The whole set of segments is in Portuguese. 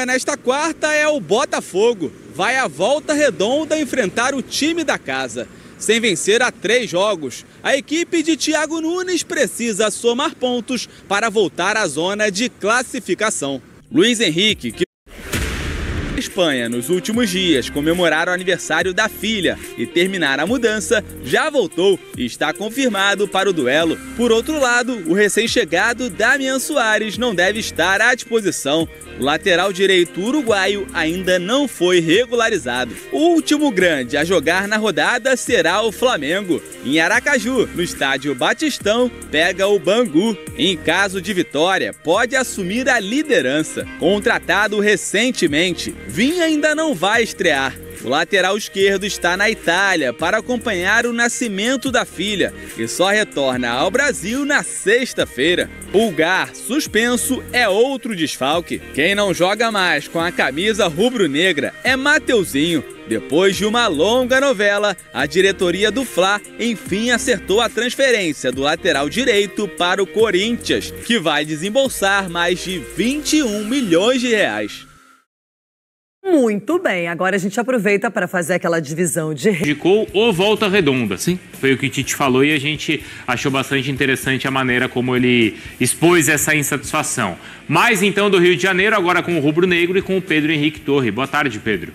estreia nesta quarta é o Botafogo. Vai à Volta Redonda enfrentar o time da casa. Sem vencer há 3 jogos, a equipe de Thiago Nunes precisa somar pontos para voltar à zona de classificação. Luiz Henrique, que Espanha nos últimos dias comemorar o aniversário da filha e terminar a mudança, já voltou e está confirmado para o duelo. Por outro lado, o recém-chegado Damian Soares não deve estar à disposição. O lateral direito uruguaio ainda não foi regularizado. O último grande a jogar na rodada será o Flamengo. Em Aracaju, no estádio Batistão, pega o Bangu. Em caso de vitória, pode assumir a liderança. Contratado recentemente, Vinha ainda não vai estrear. O lateral esquerdo está na Itália para acompanhar o nascimento da filha e só retorna ao Brasil na sexta-feira. Pulgar, suspenso, é outro desfalque. Quem não joga mais com a camisa rubro-negra é Mateuzinho. Depois de uma longa novela, a diretoria do Fla enfim acertou a transferência do lateral direito para o Corinthians, que vai desembolsar mais de 21 milhões de reais. Muito bem, agora a gente aproveita para fazer aquela divisão de... Indicou o Volta Redonda, sim. Foi o que o Tite falou e a gente achou bastante interessante a maneira como ele expôs essa insatisfação. Mais então do Rio de Janeiro, agora com o Rubro Negro e com o Pedro Henrique Torre. Boa tarde, Pedro.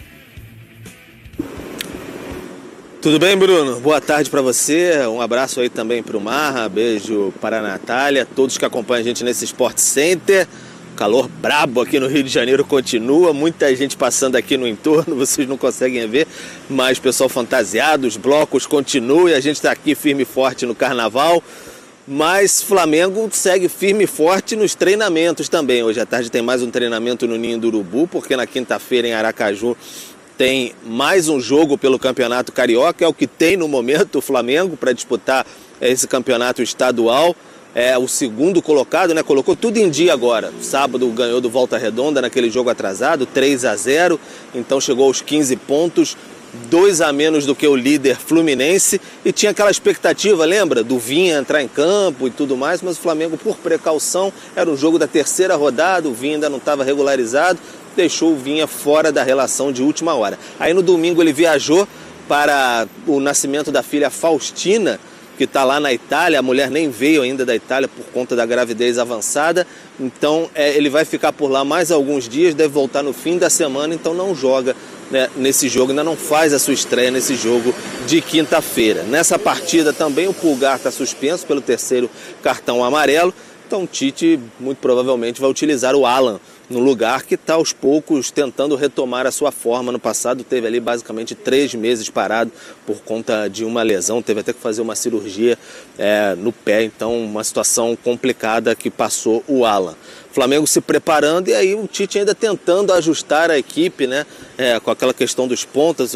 Tudo bem, Bruno? Boa tarde para você. Um abraço aí também para o Marra, beijo para a Natália, todos que acompanham a gente nesse Sport Center. Calor brabo aqui no Rio de Janeiro continua, muita gente passando aqui no entorno, vocês não conseguem ver, mas pessoal fantasiado, os blocos continuam e a gente está aqui firme e forte no Carnaval, mas Flamengo segue firme e forte nos treinamentos também. Hoje à tarde tem mais um treinamento no Ninho do Urubu, porque na quinta-feira em Aracaju tem mais um jogo pelo Campeonato Carioca, é o que tem no momento o Flamengo para disputar esse campeonato estadual. É o segundo colocado, né? Colocou tudo em dia agora. Sábado ganhou do Volta Redonda naquele jogo atrasado, 3-0. Então chegou aos 15 pontos, 2 a menos do que o líder Fluminense. E tinha aquela expectativa, lembra? Do Vinha entrar em campo e tudo mais. Mas o Flamengo, por precaução, era um jogo da terceira rodada. O Vinha ainda não estava regularizado. Deixou o Vinha fora da relação de última hora. Aí no domingo ele viajou para o nascimento da filha Faustina, que está lá na Itália. A mulher nem veio ainda da Itália por conta da gravidez avançada, então ele vai ficar por lá mais alguns dias, deve voltar no fim da semana, então não joga, né, nesse jogo, ainda não faz a sua estreia nesse jogo de quinta-feira. Nessa partida também o Pulgar está suspenso pelo 3º cartão amarelo, então o Tite muito provavelmente vai utilizar o Alan no lugar, que está aos poucos tentando retomar a sua forma. No passado teve ali basicamente 3 meses parado por conta de uma lesão, teve até que fazer uma cirurgia no pé, então uma situação complicada que passou o Alan. Flamengo se preparando e aí o Tite ainda tentando ajustar a equipe, né, com aquela questão dos pontas,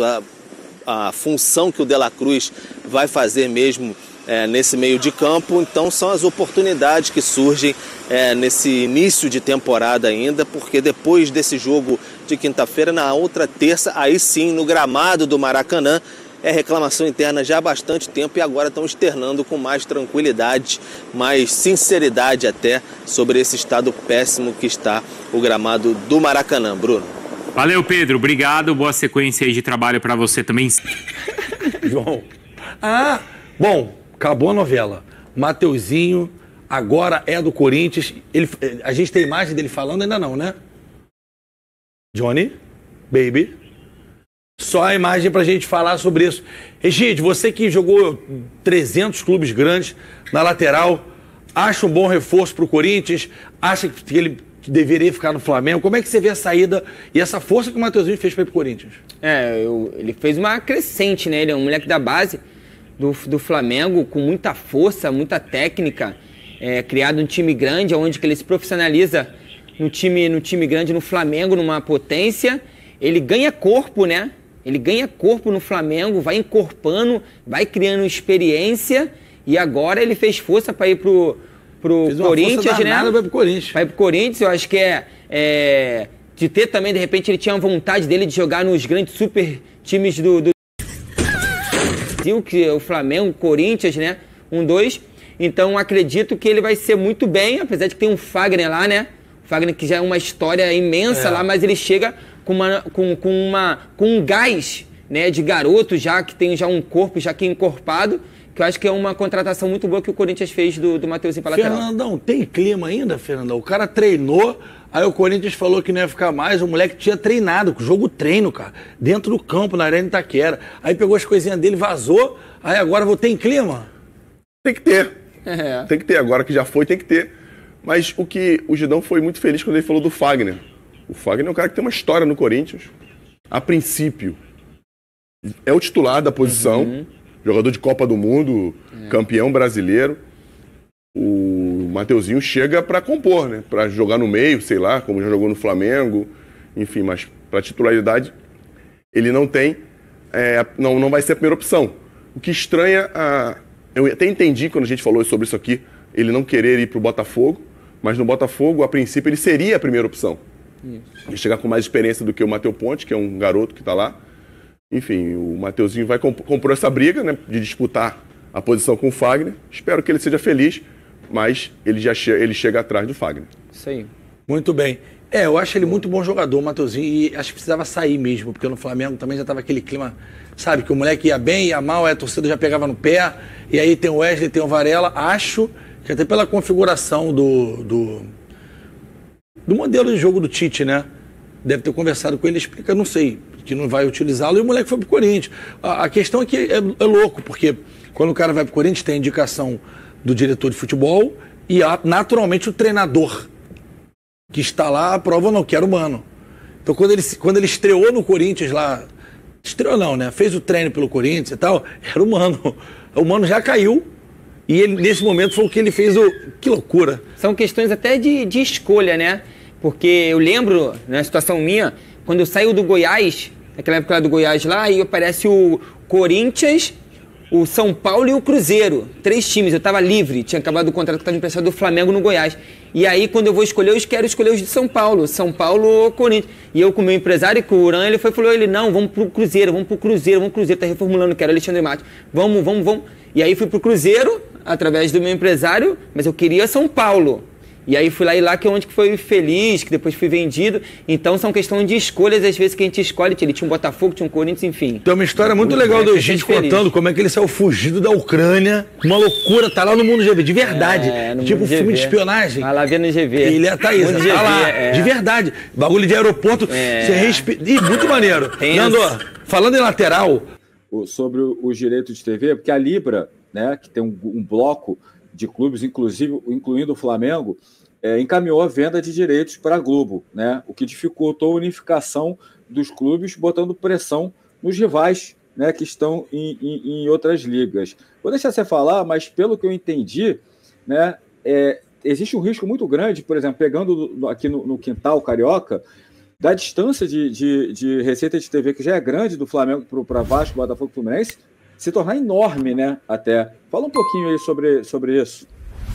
a função que o De La Cruz vai fazer mesmo nesse meio de campo. Então são as oportunidades que surgem nesse início de temporada ainda, porque depois desse jogo de quinta-feira, na outra terça, aí sim, no gramado do Maracanã, é reclamação interna já há bastante tempo e agora estão externando com mais tranquilidade, mais sinceridade até, sobre esse estado péssimo que está o gramado do Maracanã. Bruno. Valeu, Pedro. Obrigado. Boa sequência aí de trabalho para você também. João. Bom, acabou a novela. Mateuzinho agora é do Corinthians. A gente tem imagem dele falando? Ainda não, né? Johnny, baby. Só a imagem pra gente falar sobre isso. Egide, você que jogou 300 clubes grandes na lateral, acha um bom reforço pro Corinthians? Acha que ele deveria ficar no Flamengo? Como é que você vê a saída e essa força que o Mateuzinho fez para ir pro Corinthians? Ele fez uma crescente, né? Ele é um moleque da base do Flamengo, com muita força, muita técnica, criado um time grande, onde que ele se profissionaliza no time grande, no Flamengo, numa potência. Ele ganha corpo, né? Ele ganha corpo no Flamengo, vai encorpando, vai criando experiência, e agora ele fez força para ir pro Corinthians, né? Vai pro Corinthians. Vai pro Corinthians, eu acho que de ter também, de repente, ele tinha vontade dele de jogar nos grandes super times do que o Flamengo, o Corinthians, né? 1-2. Então acredito que ele vai ser muito bem, apesar de que tem um Fagner lá, né? Fagner, que já é uma história imensa lá, mas ele chega com um gás, né, de garoto já, que tem já um corpo já que encorpado, que eu acho que é uma contratação muito boa que o Corinthians fez do Mateuzinho para lateral. Fernandão, tem clima ainda, Fernandão? O cara treinou, aí o Corinthians falou que não ia ficar mais, o moleque tinha treinado, jogo treino, cara, dentro do campo, na Arena Itaquera. Aí pegou as coisinhas dele, vazou, aí agora tem clima? Tem que ter. Tem que ter, agora que já foi, tem que ter. Mas o Gidão foi muito feliz quando ele falou do Fagner. O Fagner é um cara que tem uma história no Corinthians. A princípio, é o titular da posição, jogador de Copa do Mundo, campeão brasileiro. O Mateuzinho chega para compor, né? Para jogar no meio, sei lá, como já jogou no Flamengo, enfim, mas para titularidade ele não tem, não vai ser a primeira opção. O que estranha, eu até entendi quando a gente falou sobre isso aqui, ele não querer ir para o Botafogo, mas no Botafogo, a princípio, ele seria a primeira opção. Ele chegar com mais experiência do que o Matheus Ponte, que é um garoto que está lá. Enfim, o Mateuzinho vai compor essa briga, né, de disputar a posição com o Fagner. Espero que ele seja feliz, mas ele chega atrás do Fagner. Isso aí. Muito bem. Eu acho ele muito bom jogador, o Mateuzinho, e acho que precisava sair mesmo, porque no Flamengo também já estava aquele clima, sabe, que o moleque ia bem, ia mal, a torcida já pegava no pé, e aí tem o Wesley, tem o Varela. Acho que até pela configuração do modelo de jogo do Tite, né? Deve ter conversado com ele, explica, não sei, que não vai utilizá-lo, e o moleque foi pro Corinthians. A questão é que é louco, porque quando o cara vai pro Corinthians tem a indicação do diretor de futebol e naturalmente o treinador que está lá aprova ou não, que era o Mano. Então quando ele estreou no Corinthians lá, estreou não, né? Fez o treino pelo Corinthians e tal, era o Mano. O Mano já caiu e ele, nesse momento, foi o que ele fez. Que loucura. São questões até de escolha, né? Porque eu lembro, na situação minha, quando eu saio do Goiás, naquela época lá do Goiás lá, aí aparece o Corinthians, o São Paulo e o Cruzeiro. 3 times, eu tava livre, tinha acabado o contrato que estava emprestado do Flamengo no Goiás. E aí, quando eu vou escolher, eu quero escolher os de São Paulo ou Corinthians. E eu, com o meu empresário, com o Uran, ele falou, não, vamos pro Cruzeiro, tá reformulando, quero Alexandre Matos. Vamos. E aí fui pro Cruzeiro, através do meu empresário, mas eu queria São Paulo. E aí fui lá que é onde que foi feliz, que depois fui vendido. Então são questões de escolhas, às vezes, que a gente escolhe. Ele tinha um Botafogo, tinha um Corinthians, enfim. Tem uma história muito legal do Egito contando como é que ele saiu fugido da Ucrânia. Uma loucura, tá lá no Mundo GV, de verdade. Tipo um filme de espionagem. Vai lá ver no GV. Ele é Thaís, tá lá, de verdade. Bagulho de aeroporto, você respira. Ih, muito maneiro. Nando, falando em lateral... Sobre os direitos de TV, porque a Libra, né, que tem um bloco de clubes, incluindo o Flamengo, encaminhou a venda de direitos para a Globo, né, o que dificultou a unificação dos clubes, botando pressão nos rivais, né, que estão em outras ligas. Vou deixar você falar, mas pelo que eu entendi, né, existe um risco muito grande, por exemplo, pegando aqui no quintal carioca, da distância de receita de TV, que já é grande do Flamengo para Vasco, Botafogo e Fluminense, se tornar enorme, né, até. Fala um pouquinho aí sobre isso.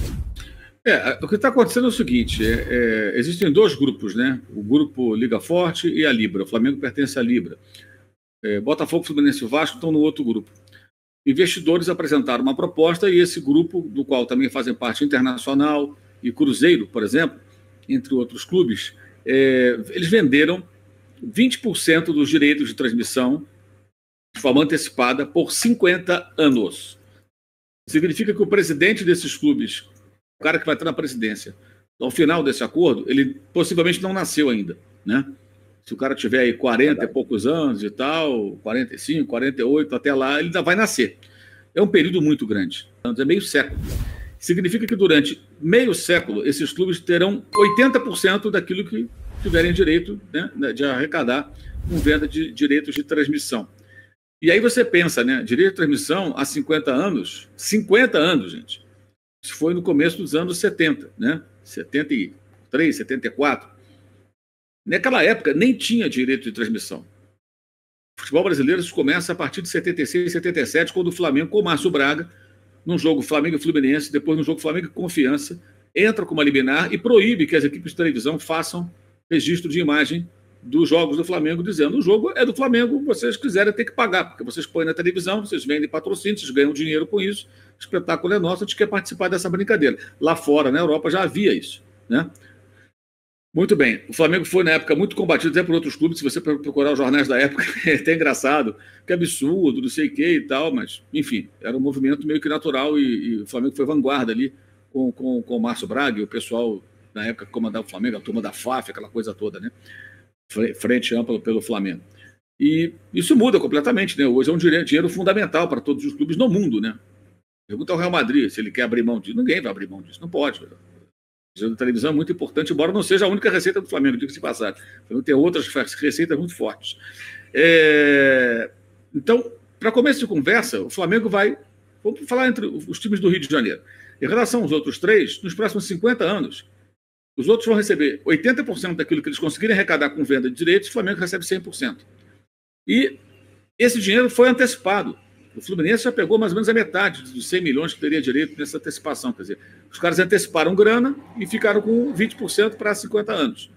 O que está acontecendo é o seguinte, existem 2 grupos, né, o grupo Liga Forte e a Libra. O Flamengo pertence à Libra. Botafogo, Fluminense e Vasco estão no outro grupo. Investidores apresentaram uma proposta e esse grupo, do qual também fazem parte Internacional e Cruzeiro, por exemplo, entre outros clubes, eles venderam 20% dos direitos de transmissão de forma antecipada por 50 anos. Significa que o presidente desses clubes, o cara que vai estar na presidência, ao final desse acordo, ele possivelmente não nasceu ainda, né? Se o cara tiver aí 40 e poucos anos e tal, 45, 48, até lá, ele ainda vai nascer. É um período muito grande, é meio século. Significa que durante meio século, esses clubes terão 80% daquilo que tiverem direito, né, de arrecadar com venda de direitos de transmissão. E aí você pensa, né, direito de transmissão há 50 anos, gente. Isso foi no começo dos anos 70, né, 73, 74. Naquela época nem tinha direito de transmissão. O futebol brasileiro começa a partir de 76, 77, quando o Flamengo, com o Márcio Braga, num jogo Flamengo e Fluminense, depois no jogo Flamengo e Confiança, entra com uma liminar e proíbe que as equipes de televisão façam registro de imagem dos jogos do Flamengo, dizendo: o jogo é do Flamengo, vocês quiserem ter que pagar, porque vocês põem na televisão, vocês vendem patrocínio, vocês ganham dinheiro com isso, o espetáculo é nosso, a gente quer participar dessa brincadeira. Lá fora, na Europa, já havia isso, né? Muito bem. O Flamengo foi, na época, muito combatido até por outros clubes. Se você procurar os jornais da época, é até engraçado. Que absurdo, não sei o que e tal. Mas, enfim, era um movimento meio que natural e o Flamengo foi vanguarda ali com o Márcio Braga e o pessoal, na época, que comandava o Flamengo, a turma da FAF, aquela coisa toda, né? Frente ampla pelo Flamengo. E isso muda completamente, né? Hoje é um dinheiro fundamental para todos os clubes no mundo, né? Pergunta ao Real Madrid se ele quer abrir mão disso. Ninguém vai abrir mão disso, não pode. A televisão é muito importante, embora não seja a única receita do Flamengo, diga-se de passagem. Então, tem outras receitas muito fortes. Então, para começo de conversa, o Flamengo vai... Vamos falar entre os times do Rio de Janeiro. Em relação aos outros três, nos próximos 50 anos, os outros vão receber 80% daquilo que eles conseguirem arrecadar com venda de direitos, o Flamengo recebe 100%. E esse dinheiro foi antecipado. O Fluminense já pegou mais ou menos a metade dos 100 milhões que teria direito nessa antecipação. Quer dizer, os caras anteciparam grana e ficaram com 20% para 50 anos.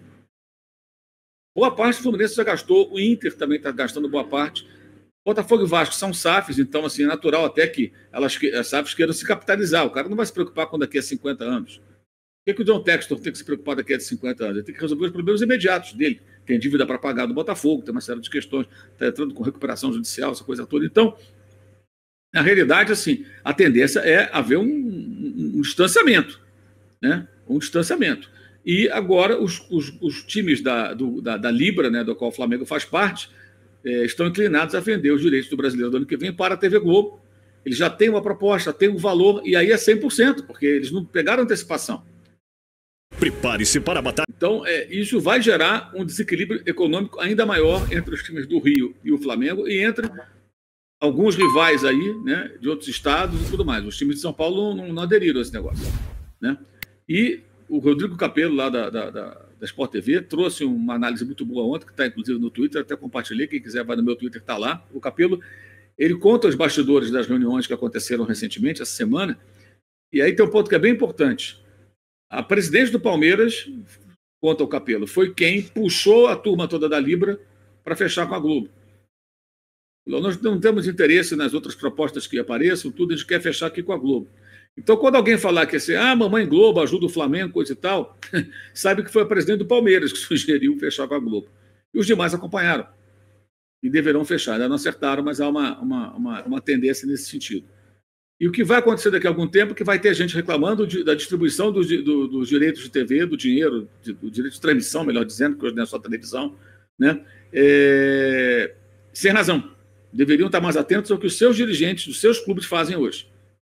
Boa parte do Fluminense já gastou, o Inter também está gastando boa parte. Botafogo e Vasco são SAFs, então assim, é natural até que as SAFs queiram se capitalizar. O cara não vai se preocupar com daqui a 50 anos. Por que o John Textor tem que se preocupar daqui a 50 anos? Ele tem que resolver os problemas imediatos dele. Tem dívida para pagar do Botafogo, tem uma série de questões, está entrando com recuperação judicial, essa coisa toda. Então, na realidade, assim, a tendência é haver um distanciamento, né? Um distanciamento. E agora os times da Libra, né, do qual o Flamengo faz parte, estão inclinados a vender os direitos do Brasileiro do ano que vem para a TV Globo. Eles já têm uma proposta, têm um valor, e aí é 100%, porque eles não pegaram antecipação. Prepare-se para a batalha. Então, isso vai gerar um desequilíbrio econômico ainda maior entre os times do Rio e o Flamengo e entre alguns rivais aí, né, de outros estados e tudo mais. Os times de São Paulo não aderiram a esse negócio, né? E o Rodrigo Capello, lá da Sport TV, trouxe uma análise muito boa ontem, que está inclusive no Twitter, até compartilhei, quem quiser vai no meu Twitter, está lá. O Capello, ele conta os bastidores das reuniões que aconteceram recentemente, essa semana, e aí tem um ponto que é bem importante. A presidente do Palmeiras, conta o Capello, foi quem puxou a turma toda da Libra para fechar com a Globo. Nós não temos interesse nas outras propostas que apareçam, tudo, a gente quer fechar aqui com a Globo. Então, quando alguém falar que assim, mamãe Globo ajuda o Flamengo, coisa e tal, sabe que foi a presidente do Palmeiras que sugeriu fechar com a Globo. E os demais acompanharam. E deverão fechar. Ainda não acertaram, mas há uma tendência nesse sentido. E o que vai acontecer daqui a algum tempo é que vai ter gente reclamando da distribuição dos direitos de TV, do dinheiro, do direito de transmissão, melhor dizendo, que hoje não é só televisão, né? Sem razão. Deveriam estar mais atentos ao que os seus dirigentes dos seus clubes fazem hoje.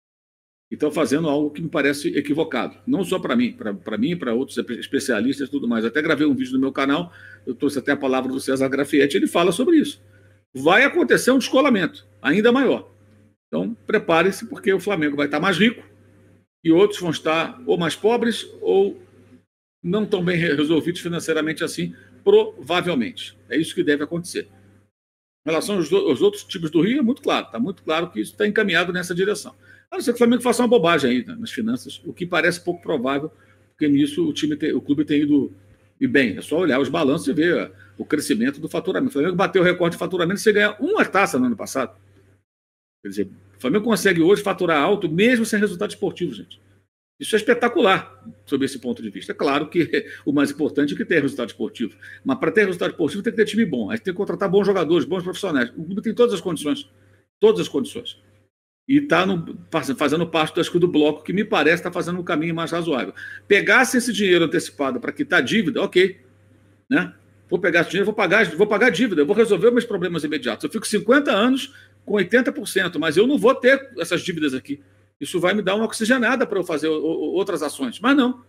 E estão fazendo algo que me parece equivocado. Não só para mim, para outros especialistas e tudo mais. Até gravei um vídeo no meu canal, eu trouxe até a palavra do César Grafietti, ele fala sobre isso. Vai acontecer um descolamento ainda maior. Então, prepare-se, porque o Flamengo vai estar mais rico e outros vão estar ou mais pobres ou não tão bem resolvidos financeiramente assim, provavelmente. É isso que deve acontecer. Em relação aos outros times do Rio, é muito claro. Está muito claro que isso está encaminhado nessa direção. A não ser que o Flamengo faça uma bobagem aí, né, nas finanças, o que parece pouco provável, porque nisso o clube tem ido bem. É só olhar os balanços e ver o crescimento do faturamento. O Flamengo bateu o recorde de faturamento sem ganhar uma taça no ano passado. Quer dizer, o Flamengo consegue hoje faturar alto mesmo sem resultado esportivo, gente. Isso é espetacular, sob esse ponto de vista. É claro que o mais importante é que tenha resultado esportivo. Mas para ter resultado esportivo tem que ter time bom. Aí tem que contratar bons jogadores, bons profissionais. O clube tem todas as condições. Todas as condições. E está fazendo parte do bloco que me parece está fazendo um caminho mais razoável. Pegasse esse dinheiro antecipado para quitar dívida, ok. Né? Vou pegar esse dinheiro, vou pagar a dívida, eu vou resolver meus problemas imediatos. Eu fico 50 anos com 80%, mas eu não vou ter essas dívidas aqui. Isso vai me dar uma oxigenada para eu fazer outras ações. Mas não.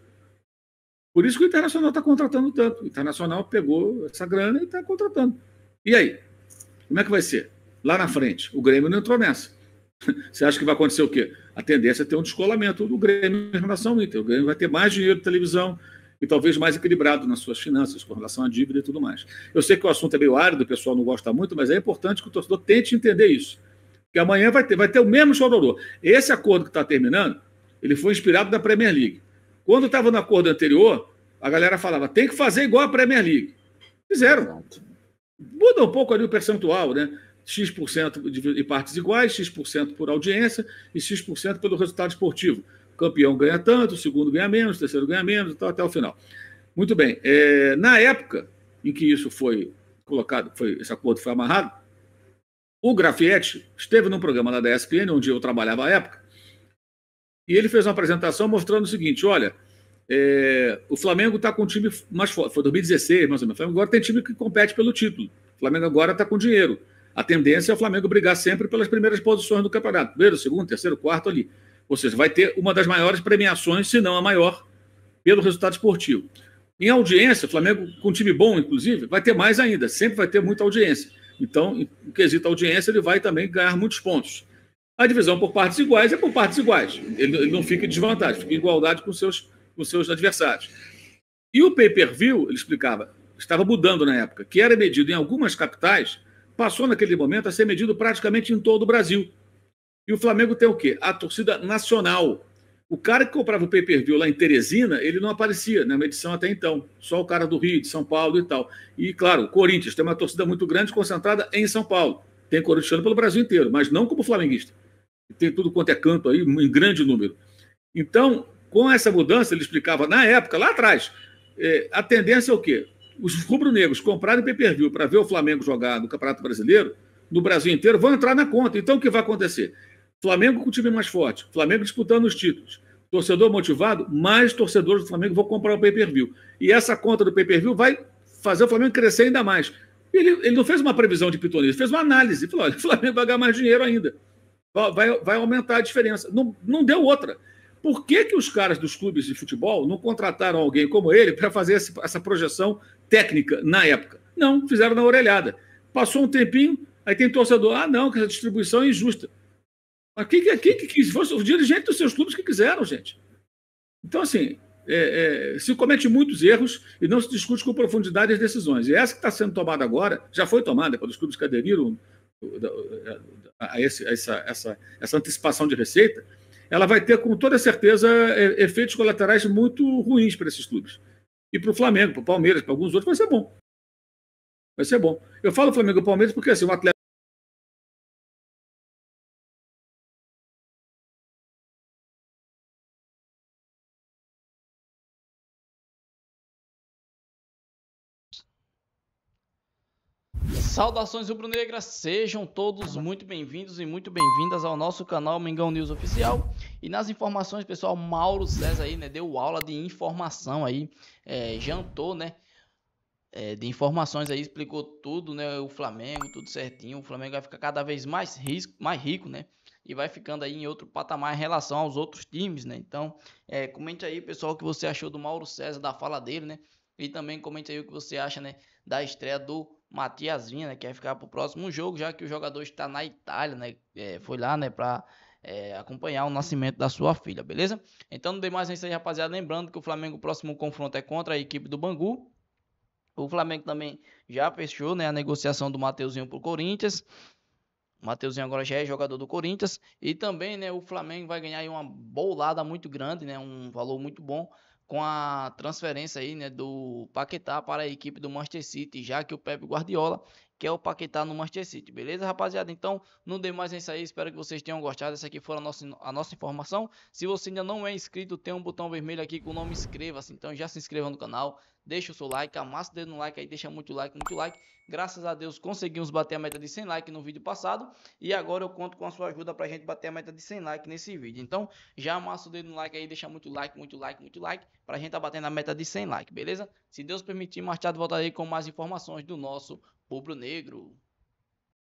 Por isso que o Internacional está contratando tanto. O Internacional pegou essa grana e está contratando. E aí? Como é que vai ser? Lá na frente, o Grêmio não entrou nessa. Você acha que vai acontecer o quê? A tendência é ter um descolamento do Grêmio em relação ao Inter. O Grêmio vai ter mais dinheiro de televisão e talvez mais equilibrado nas suas finanças, com relação à dívida e tudo mais. Eu sei que o assunto é meio árido, o pessoal não gosta muito, mas é importante que o torcedor tente entender isso. Porque amanhã vai ter o mesmo chororô. Esse acordo que está terminando, ele foi inspirado na Premier League. Quando estava no acordo anterior, a galera falava, tem que fazer igual a Premier League. Fizeram. Muda um pouco ali o percentual, né? X% de partes iguais, X% por audiência e X% pelo resultado esportivo. O campeão ganha tanto, o segundo ganha menos, o terceiro ganha menos, então, até o final. Muito bem. Na época em que isso foi colocado, esse acordo foi amarrado, o Grafietti esteve num programa lá da ESPN, onde eu trabalhava à época, e ele fez uma apresentação mostrando o seguinte: olha, o Flamengo está com um time mais forte. Foi 2016, mais ou menos. O Flamengo agora tem time que compete pelo título. O Flamengo agora está com dinheiro. A tendência é o Flamengo brigar sempre pelas primeiras posições do campeonato. Primeiro, segundo, terceiro, quarto ali. Ou seja, vai ter uma das maiores premiações, se não a maior, pelo resultado esportivo. Em audiência, o Flamengo, com um time bom, inclusive, vai ter mais ainda. Sempre vai ter muita audiência. Então, no quesito audiência, ele vai também ganhar muitos pontos. A divisão por partes iguais é por partes iguais. Ele não fica em desvantagem, fica em igualdade com seus adversários. E o pay-per-view, ele explicava, estava mudando na época, que era medido em algumas capitais, passou naquele momento a ser medido praticamente em todo o Brasil. E o Flamengo tem o quê? A torcida nacional. O cara que comprava o pay-per-view lá em Teresina, ele não aparecia na medição até então. Só o cara do Rio, de São Paulo e tal. E, claro, o Corinthians tem uma torcida muito grande concentrada em São Paulo. Tem corintiano pelo Brasil inteiro, mas não como flamenguista. Tem tudo quanto é canto aí, em grande número. Então, com essa mudança, ele explicava na época, lá atrás, a tendência é o quê? Os rubro-negros comprarem pay-per-view para ver o Flamengo jogar no Campeonato Brasileiro, no Brasil inteiro, vão entrar na conta. Então, o que vai acontecer? Flamengo com o time mais forte, Flamengo disputando os títulos, torcedor motivado, mais torcedores do Flamengo vão comprar o pay-per-view. E essa conta do pay-per-view vai fazer o Flamengo crescer ainda mais. Ele não fez uma previsão de pitonismo, fez uma análise. Falou: olha, o Flamengo vai ganhar mais dinheiro ainda. Vai aumentar a diferença. Não deu outra. Por que os caras dos clubes de futebol não contrataram alguém como ele para fazer essa projeção técnica na época? Não, fizeram na orelhada. Passou um tempinho, aí tem torcedor: não, que essa distribuição é injusta. Mas quem quis? Foram os dirigentes dos seus clubes que quiseram, gente. Então, assim, se comete muitos erros e não se discute com profundidade as decisões. E essa que está sendo tomada agora, já foi tomada pelos clubes que aderiram a essa antecipação de receita, ela vai ter, com toda certeza, efeitos colaterais muito ruins para esses clubes. E para o Flamengo, para o Palmeiras, para alguns outros, vai ser bom. Vai ser bom. Eu falo Flamengo e Palmeiras porque, assim, o atleta. Saudações rubro-negras, sejam todos muito bem-vindos e muito bem-vindas ao nosso canal Mengão News Oficial. E nas informações, pessoal, Mauro César aí, né, deu aula de informação aí, jantou, né, de informações aí, explicou tudo, né, o Flamengo, tudo certinho. O Flamengo vai ficar cada vez mais rico, né, e vai ficando aí em outro patamar em relação aos outros times, né. Então, comente aí, pessoal, o que você achou do Mauro César, da fala dele, né, e também comente aí o que você acha, né, da estreia do Matias Vinha, né, que vai ficar para o próximo jogo, já que o jogador está na Itália, né, foi lá, né, para acompanhar o nascimento da sua filha, beleza? Então não dê mais isso aí, rapaziada, lembrando que o Flamengo, o próximo confronto é contra a equipe do Bangu. O Flamengo também já fechou, né, a negociação do Mateuzinho para o Corinthians. O Mateuzinho agora já é jogador do Corinthians. E também, né, o Flamengo vai ganhar aí uma bolada muito grande, né, um valor muito bom, com a transferência aí, né, do Paquetá para a equipe do Manchester City, já que o Pep Guardiola quer o Paquetá no Manchester City, beleza, rapaziada? Então, não dê mais isso aí, espero que vocês tenham gostado. Essa aqui foi a nossa informação. Se você ainda não é inscrito, tem um botão vermelho aqui com o nome inscreva-se, então já se inscreva no canal, deixa o seu like, amassa o dedo no like aí, deixa muito like, muito like. Graças a Deus conseguimos bater a meta de 100 likes no vídeo passado e agora eu conto com a sua ajuda pra gente bater a meta de 100 likes nesse vídeo. Então, já amassa o dedo no like aí, deixa muito like, muito like, muito like, pra gente tá batendo a meta de 100 likes, beleza? Se Deus permitir, mais tarde voltarei com mais informações do nosso rubro-negro.